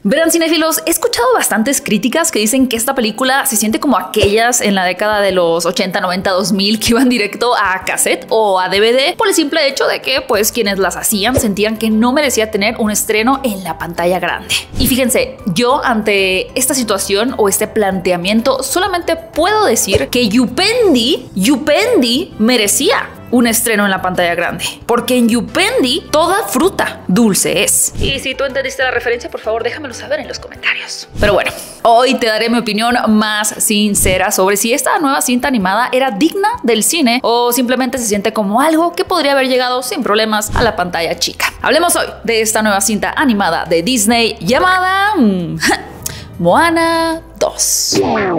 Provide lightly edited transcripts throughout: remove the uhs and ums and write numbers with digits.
Verán, cinéfilos, he escuchado bastantes críticas que dicen que esta película se siente como aquellas en la década de los 80, 90, 2000 que iban directo a cassette o a DVD por el simple hecho de que pues quienes las hacían sentían que no merecía tener un estreno en la pantalla grande. Y fíjense, yo ante esta situación o este planteamiento solamente puedo decir que Yupendi merecía un estreno en la pantalla grande, porque en Yupendi toda fruta dulce es. Y si tú entendiste la referencia, por favor déjamelo saber en los comentarios. Pero bueno, hoy te daré mi opinión más sincera sobre si esta nueva cinta animada era digna del cine o simplemente se siente como algo que podría haber llegado sin problemas a la pantalla chica. Hablemos hoy de esta nueva cinta animada de Disney llamada Moana 2.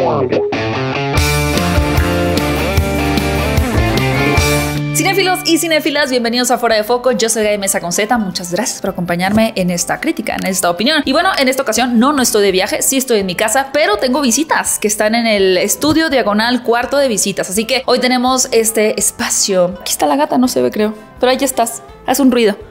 Cinéfilos y cinéfilas, bienvenidos a Fuera de Foco. Yo soy Gaby Mesa con Z. Muchas gracias por acompañarme en esta crítica, en esta opinión. Y bueno, en esta ocasión no estoy de viaje, sí estoy en mi casa, pero tengo visitas que están en el estudio diagonal cuarto de visitas. Así que hoy tenemos este espacio. Aquí está la gata, no se ve creo, pero ahí ya estás. Haz un ruido.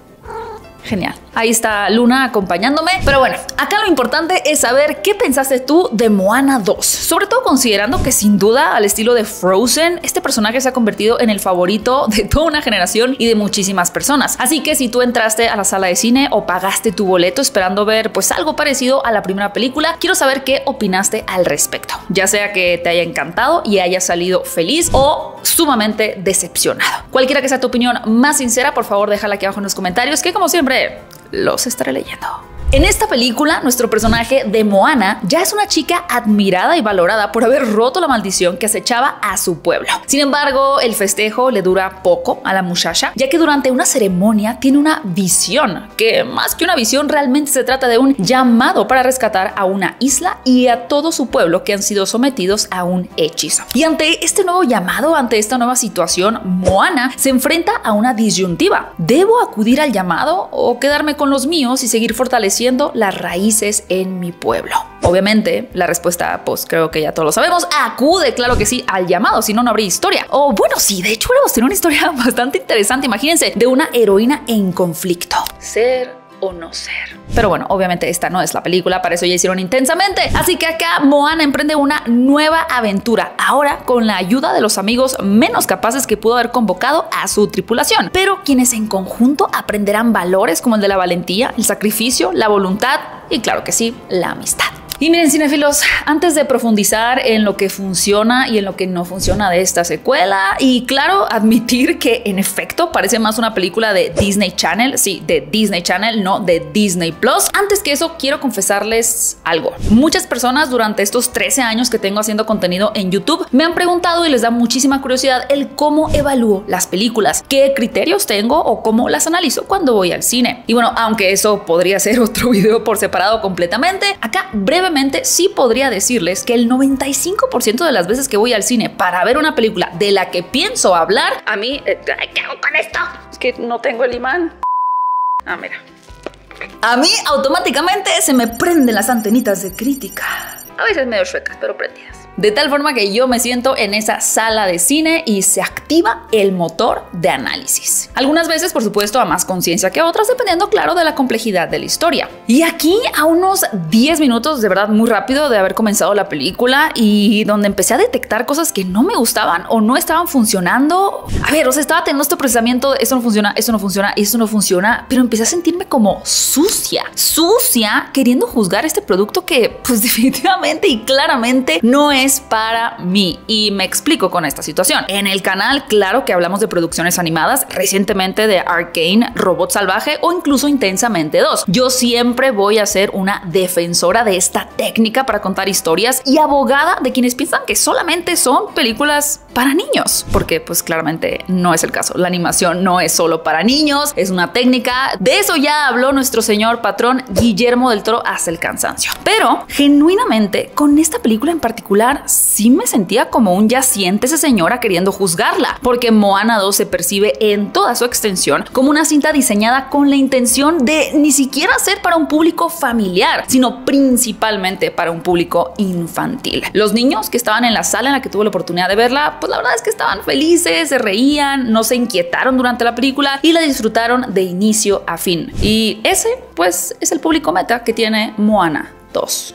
Genial. Ahí está Luna acompañándome. Pero bueno, acá lo importante es saber qué pensaste tú de Moana 2. Sobre todo considerando que sin duda, al estilo de Frozen, este personaje se ha convertido en el favorito de toda una generación y de muchísimas personas. Así que si tú entraste a la sala de cine o pagaste tu boleto esperando ver pues algo parecido a la primera película, quiero saber qué opinaste al respecto. Ya sea que te haya encantado y hayas salido feliz o sumamente decepcionado. Cualquiera que sea tu opinión más sincera, por favor déjala aquí abajo en los comentarios, que como siempre los estaré leyendo. En esta película, nuestro personaje de Moana ya es una chica admirada y valorada por haber roto la maldición que acechaba a su pueblo. Sin embargo, el festejo le dura poco a la muchacha, ya que durante una ceremonia tiene una visión, que más que una visión realmente se trata de un llamado para rescatar a una isla y a todo su pueblo que han sido sometidos a un hechizo. Y ante este nuevo llamado, ante esta nueva situación, Moana se enfrenta a una disyuntiva. ¿Debo acudir al llamado o quedarme con los míos y seguir fortaleciendo las raíces en mi pueblo? Obviamente la respuesta pues creo que ya todos lo sabemos, acude claro que sí al llamado, si no no habría historia. O bueno, sí, de hecho hubiéramos tenido una historia bastante interesante, imagínense, de una heroína en conflicto. Ser o no ser. Pero bueno, obviamente esta no es la película, para eso ya hicieron Intensamente. Así que acá Moana emprende una nueva aventura, ahora con la ayuda de los amigos menos capaces que pudo haber convocado a su tripulación, pero quienes en conjunto aprenderán valores como el de la valentía, el sacrificio, la voluntad y claro que sí, la amistad. Y miren, cinéfilos, antes de profundizar en lo que funciona y en lo que no funciona de esta secuela, y claro, admitir que en efecto parece más una película de Disney Channel, sí, de Disney Channel, no de Disney Plus. Antes que eso, quiero confesarles algo. Muchas personas durante estos 13 años que tengo haciendo contenido en YouTube me han preguntado y les da muchísima curiosidad el cómo evalúo las películas, qué criterios tengo o cómo las analizo cuando voy al cine. Y bueno, aunque eso podría ser otro video por separado completamente, acá brevemente sí podría decirles que el 95% de las veces que voy al cine para ver una película de la que pienso hablar, a mí, ¿qué hago con esto? Es que no tengo el imán. Ah, mira. A mí automáticamente se me prenden las antenitas de crítica. A veces medio chuecas, pero prendidas. De tal forma que yo me siento en esa sala de cine y se activa el motor de análisis. Algunas veces, por supuesto, a más conciencia que otras, dependiendo, claro, de la complejidad de la historia. Y aquí, a unos 10 minutos, de verdad, muy rápido de haber comenzado la película y donde empecé a detectar cosas que no me gustaban o no estaban funcionando. A ver, o sea, estaba teniendo este procesamiento de esto no funciona, esto no funciona, esto no funciona, pero empecé a sentirme como sucia, queriendo juzgar este producto que, pues, definitivamente y claramente no es para mí. Y me explico con esta situación. En el canal, claro que hablamos de producciones animadas, recientemente de Arcane, Robot Salvaje o incluso Intensamente 2. Yo siempre voy a ser una defensora de esta técnica para contar historias y abogada de quienes piensan que solamente son películas para niños, porque pues claramente no es el caso. La animación no es solo para niños, es una técnica. De eso ya habló nuestro señor patrón Guillermo del Toro hasta el cansancio. Pero genuinamente con esta película en particular particular sí me sentía como un ya siéntese señora queriendo juzgarla, porque Moana 2 se percibe en toda su extensión como una cinta diseñada con la intención de ni siquiera ser para un público familiar, sino principalmente para un público infantil. Los niños que estaban en la sala en la que tuve la oportunidad de verla, pues la verdad es que estaban felices, se reían, no se inquietaron durante la película y la disfrutaron de inicio a fin. Y ese, pues, es el público meta que tiene Moana 2.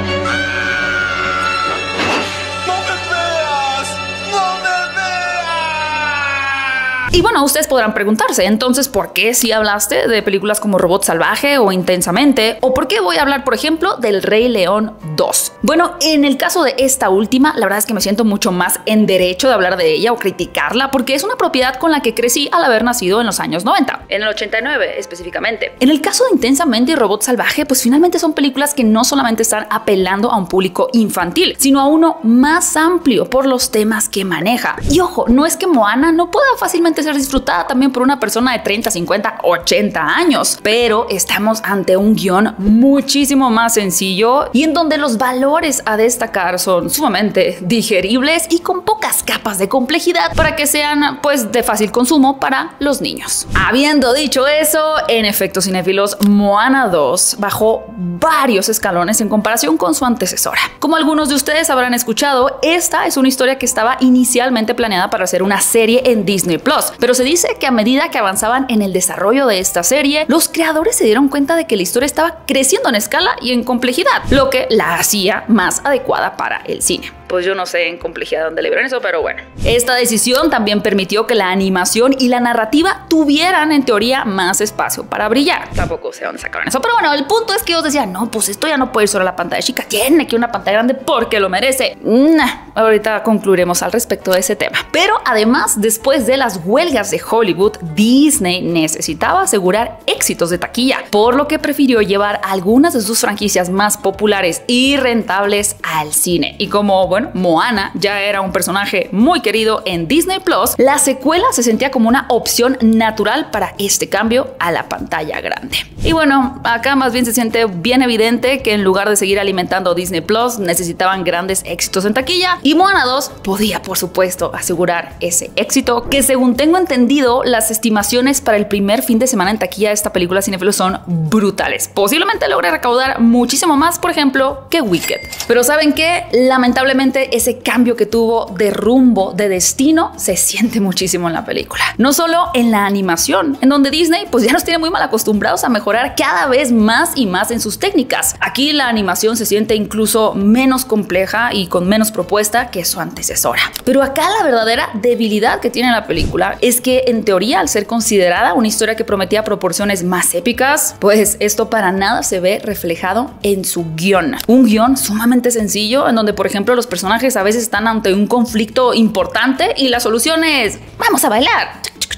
Y bueno, ustedes podrán preguntarse, entonces, ¿por qué si hablaste de películas como Robot Salvaje o Intensamente? ¿O por qué voy a hablar, por ejemplo, del Rey León 2? Bueno, en el caso de esta última, la verdad es que me siento mucho más en derecho de hablar de ella o criticarla, porque es una propiedad con la que crecí al haber nacido en los años 90, en el 89 específicamente. En el caso de Intensamente y Robot Salvaje, pues finalmente son películas que no solamente están apelando a un público infantil, sino a uno más amplio por los temas que maneja. Y ojo, no es que Moana no pueda fácilmente ser disfrutada también por una persona de 30, 50, 80 años, pero estamos ante un guión muchísimo más sencillo y en donde los valores a destacar son sumamente digeribles y con pocas capas de complejidad para que sean, pues, de fácil consumo para los niños. Habiendo dicho eso, en efecto, cinéfilos, Moana 2 bajó varios escalones en comparación con su antecesora. Como algunos de ustedes habrán escuchado, esta es una historia que estaba inicialmente planeada para ser una serie en Disney Plus, pero se dice que a medida que avanzaban en el desarrollo de esta serie, los creadores se dieron cuenta de que la historia estaba creciendo en escala y en complejidad, lo que la hacía más adecuada para el cine. Pues yo no sé en complejidad dónde le vieron eso, pero bueno. Esta decisión también permitió que la animación y la narrativa tuvieran, en teoría, más espacio para brillar. Tampoco sé dónde sacaron eso, pero bueno, el punto es que ellos decían, no, pues esto ya no puede ir solo a la pantalla chica, tiene que ir a una pantalla grande porque lo merece. Ahorita concluiremos al respecto de ese tema. Pero además, después de las huelgas de Hollywood, Disney necesitaba asegurar éxitos de taquilla, por lo que prefirió llevar algunas de sus franquicias más populares y rentables al cine. Y como, bueno, Moana ya era un personaje muy querido en Disney Plus, la secuela se sentía como una opción natural para este cambio a la pantalla grande. Y bueno, acá más bien se siente bien evidente que en lugar de seguir alimentando Disney Plus, necesitaban grandes éxitos en taquilla y Moana 2 podía, por supuesto, asegurar ese éxito, que según tengo entendido, las estimaciones para el primer fin de semana en taquilla de esta película cinéfilos son brutales. Posiblemente logre recaudar muchísimo más, por ejemplo, que Wicked. Pero ¿saben qué? Lamentablemente ese cambio que tuvo de rumbo, de destino, se siente muchísimo en la película. No solo en la animación, en donde Disney pues ya nos tiene muy mal acostumbrados a mejorar cada vez más y más en sus técnicas. Aquí la animación se siente incluso menos compleja y con menos propuesta que su antecesora. Pero acá la verdadera debilidad que tiene la película es que, en teoría, al ser considerada una historia que prometía proporciones más épicas, pues esto para nada se ve reflejado en su guión. Un guión sumamente sencillo en donde, por ejemplo, los personajes a veces están ante un conflicto importante y la solución es vamos a bailar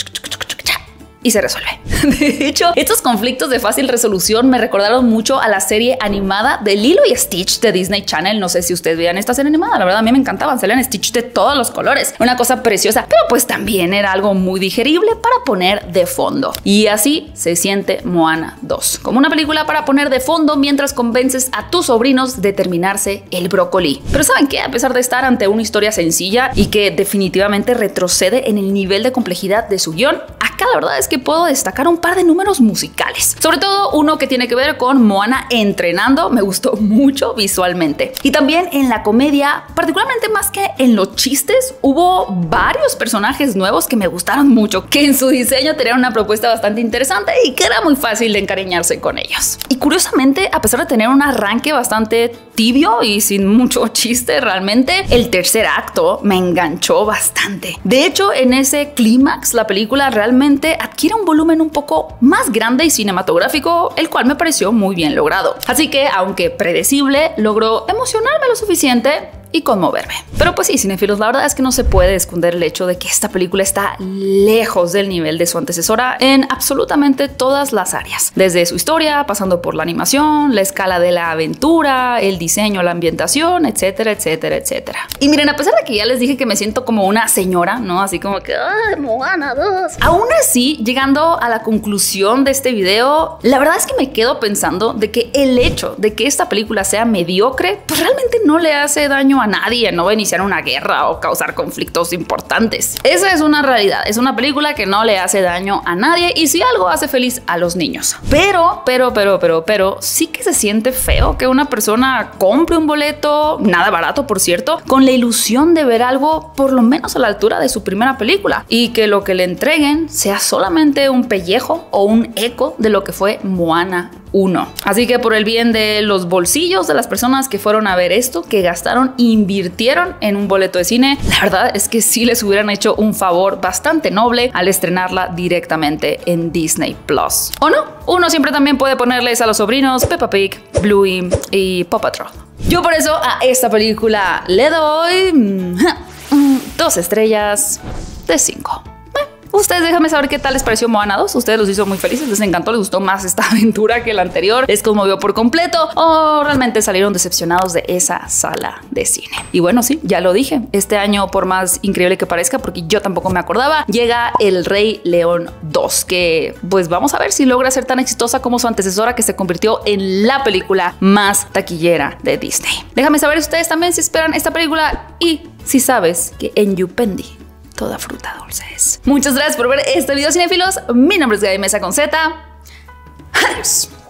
y se resuelve. De hecho, estos conflictos de fácil resolución me recordaron mucho a la serie animada de Lilo y Stitch de Disney Channel. No sé si ustedes vean esta serie animada, la verdad a mí me encantaban, salían Stitch de todos los colores, una cosa preciosa, pero pues también era algo muy digerible para poner de fondo. Y así se siente Moana 2, como una película para poner de fondo mientras convences a tus sobrinos de terminarse el brócoli. Pero ¿saben qué? A pesar de estar ante una historia sencilla y que definitivamente retrocede en el nivel de complejidad de su guión, acá la verdad es que puedo destacar un par de números musicales, sobre todo uno que tiene que ver con Moana entrenando. Me gustó mucho visualmente, y también en la comedia, particularmente más que en los chistes, hubo varios personajes nuevos que me gustaron mucho, que en su diseño tenían una propuesta bastante interesante y que era muy fácil de encariñarse con ellos. Y curiosamente, a pesar de tener un arranque bastante tibio y sin mucho chiste realmente, el tercer acto me enganchó bastante. De hecho, en ese clímax la película realmente adquiere un volumen un poco más grande y cinematográfico, el cual me pareció muy bien logrado. Así que, aunque predecible, logró emocionarme lo suficiente y conmoverme. Pero pues sí, cinéfilos, la verdad es que no se puede esconder el hecho de que esta película está lejos del nivel de su antecesora en absolutamente todas las áreas. Desde su historia, pasando por la animación, la escala de la aventura, el diseño, la ambientación, etcétera, etcétera, etcétera. Y miren, a pesar de que ya les dije que me siento como una señora, ¿no? Así como que, ¡ay, Moana 2! Aún así, llegando a la conclusión de este video, la verdad es que me quedo pensando de que el hecho de que esta película sea mediocre, pues realmente no le hace daño a a nadie, no va a iniciar una guerra o causar conflictos importantes. Esa es una realidad, es una película que no le hace daño a nadie y si algo hace feliz a los niños. Pero, sí que se siente feo que una persona compre un boleto, nada barato por cierto, con la ilusión de ver algo por lo menos a la altura de su primera película y que lo que le entreguen sea solamente un pellejo o un eco de lo que fue Moana 1. Así que por el bien de los bolsillos de las personas que fueron a ver esto, que gastaron, invirtieron en un boleto de cine, la verdad es que sí les hubieran hecho un favor bastante noble al estrenarla directamente en Disney Plus. ¿O no? Uno siempre también puede ponerles a los sobrinos Peppa Pig, Bluey y Paw Patrol. Yo por eso a esta película le doy 2 estrellas de 5. Ustedes déjenme saber qué tal les pareció Moana 2. Ustedes los hizo muy felices, les encantó, les gustó más esta aventura que la anterior, les conmovió por completo o realmente salieron decepcionados de esa sala de cine. Y bueno, sí, ya lo dije, este año, por más increíble que parezca, porque yo tampoco me acordaba, llega El Rey León 2, que pues vamos a ver si logra ser tan exitosa como su antecesora, que se convirtió en la película más taquillera de Disney. Déjame saber ustedes también si esperan esta película y si sabes que en Yupendi toda fruta dulce es. Muchas gracias por ver este video, cinéfilos. Mi nombre es Gaby Mesa con Z. Adiós.